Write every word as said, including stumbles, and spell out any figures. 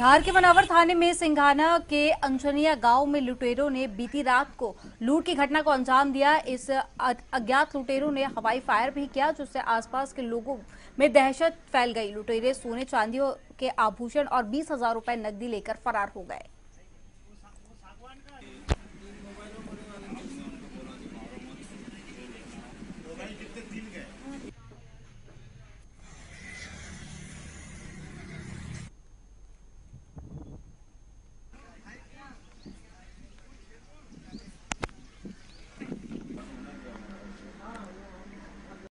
धार के मनावर थाने में सिंघाना के अंजनिया गांव में लुटेरों ने बीती रात को लूट की घटना को अंजाम दिया। इस अज्ञात लुटेरों ने हवाई फायर भी किया, जिससे आसपास के लोगों में दहशत फैल गई। लुटेरे सोने चांदी के आभूषण और बीस हजार रुपए नकदी लेकर फरार हो गए।